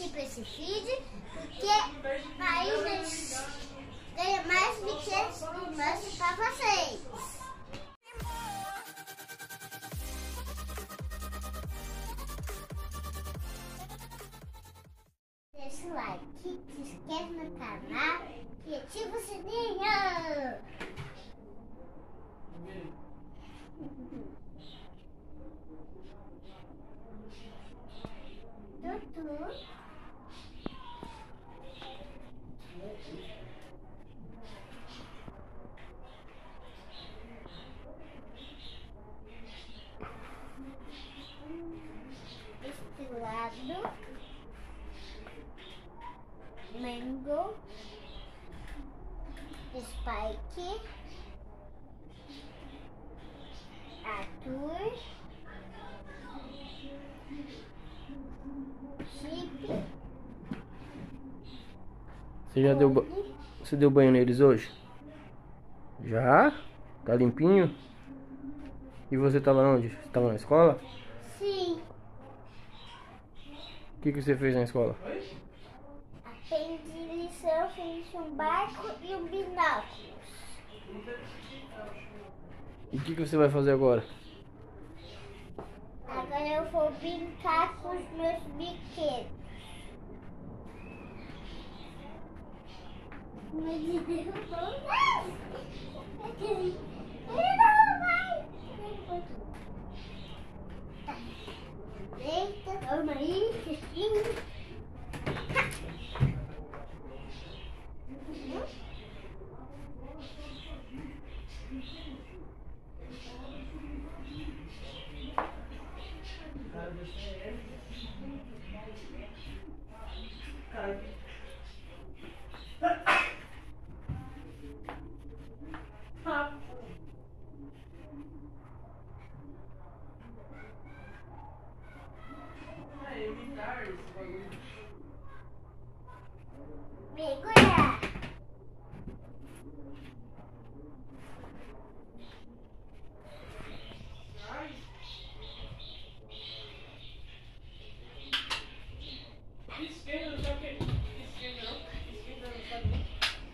participa desse vídeo, porque aí nós ganha mais brinquedos e mostro pra vocês. Deixa o like, se inscreve no canal e ativa o sininho. Tutu. Este lado. Mango. Spike. Arthur. Chip. Você deu banho neles hoje? Já? Tá limpinho? E você tava onde? Você tava na escola? Sim. O que você fez na escola? Aprendi lição, fiz um barco e um binóculos. E o que você vai fazer agora? Agora eu vou brincar com os meus brinquedos. Mas ele não vai. Ele não vai. Tá. Eita, calma aí, Cristinho. Mergulha! Esquerda, não sabe o que? Esquerda não? Esquerda não sabe.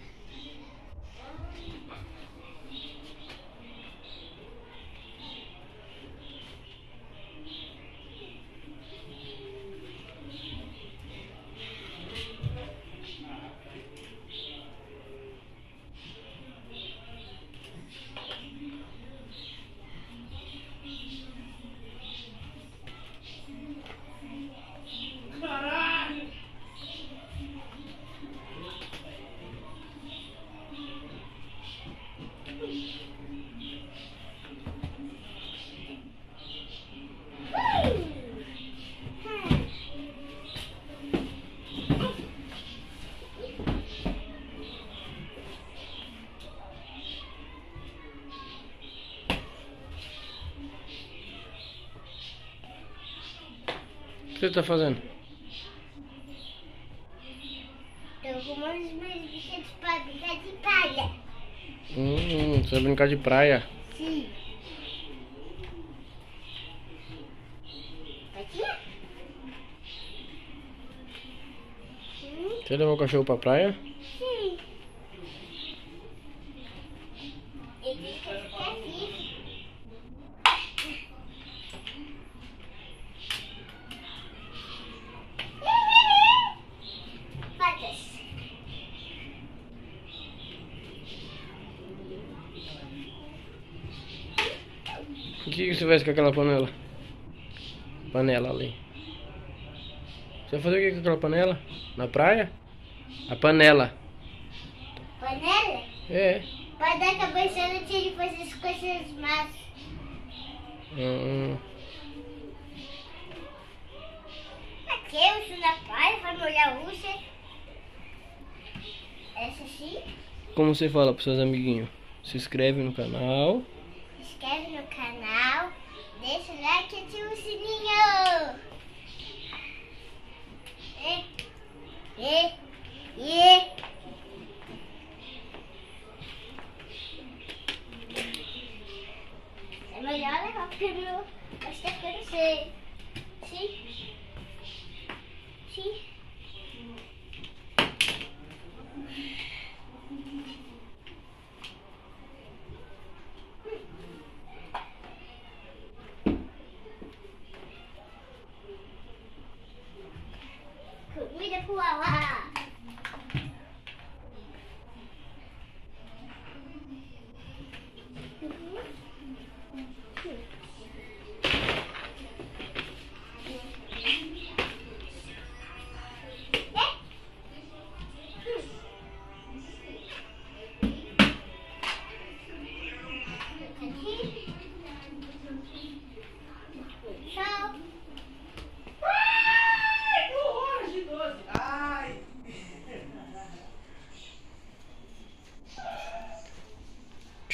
Caralho! O que você tá fazendo? Eu arrumando os meus brinquedos pra brincar de praia. Você vai brincar de praia. Sim. Aqui? Você levou o cachorro pra praia? Sim. Ele fica aqui. Patas. O que você faz com aquela panela? Panela ali. Você vai fazer o que com aquela panela? Na praia? A panela. Panela? É. Vai dar cabeçada de fazer as coisas más. Aqui eu estou na praia, vai molhar o uso. Essa sim. Como você fala pros seus amiguinhos? Se inscreve no canal. Se inscreve no canal. Deixa o like e ativa o sininho. É melhor levar porque meu está ficando cheio. Sim. Sim.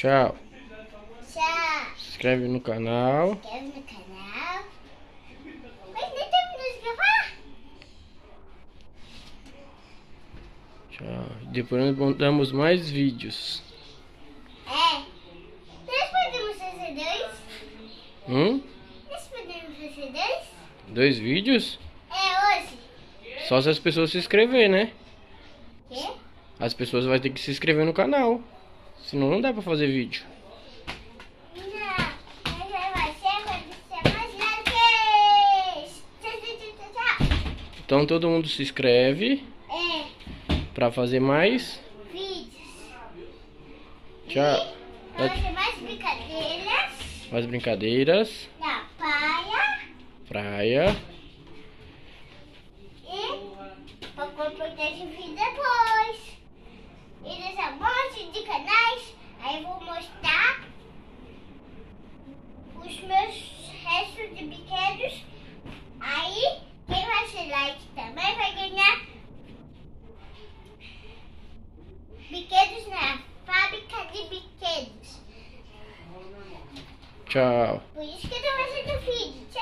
Tchau. Tchau. Se inscreve no canal. Inscreve no canal. Mas nem terminou de gravar. Tchau. Depois nós montamos mais vídeos. É. Nós podemos fazer dois? Nós podemos fazer dois? 2 vídeos? É hoje. Só se as pessoas se inscreverem, né? Quê? As pessoas vão ter que se inscrever no canal. Senão não dá pra fazer vídeo. Não. Mas vai ser quando ser mais likes. Tchau. Então todo mundo se inscreve É. pra fazer mais. Vídeos. Tchau. Pra fazer mais brincadeiras. Mais brincadeiras. Na praia. Praia. E pra compartilhar esse vídeo depois. E deixar um monte de canais. Aí eu vou mostrar os meus restos de brinquedos. Aí quem vai ser like também vai ganhar brinquedos na fábrica de brinquedos. Tchau. Por isso que eu tô fazendo vídeo.